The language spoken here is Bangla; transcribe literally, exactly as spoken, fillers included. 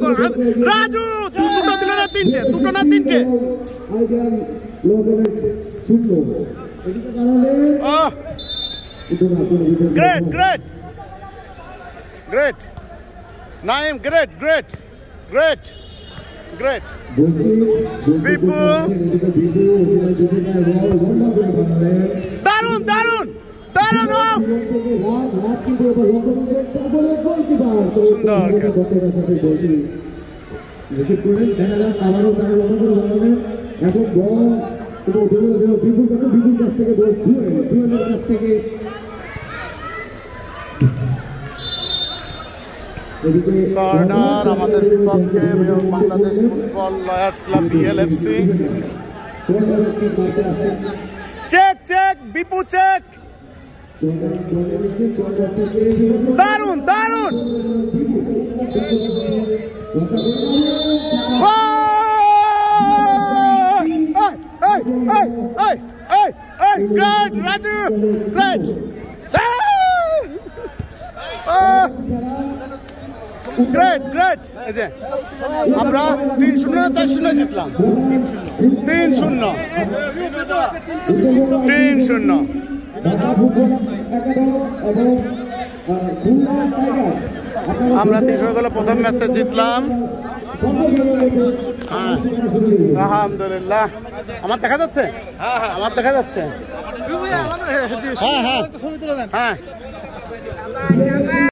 রাজু দুটো দিল না তিনটে, দুটো না তিনটে। Great great great Naim, great great great great. Bipu দারুন দারুন দারুন অফ, সুন্দর। কর্নার আমাদের বিপক্ষে Bangladesh football lawyers club BLFC. Check check Bipu check, দারুন দারুন। Great Raju, great. Great great. এই যে আমরা তিন শূন্য চার শূন্য জিতলাম, তিন শূন্য তিন শূন্য। আমরা তিন শূন্য গোলে প্রথম ম্যাচে জিতলাম। হ্যাঁ আলহামদুলিল্লাহ। আমার দেখা যাচ্ছে, আমার দেখা যাচ্ছে। হ্যাঁ হ্যাঁ হ্যাঁ।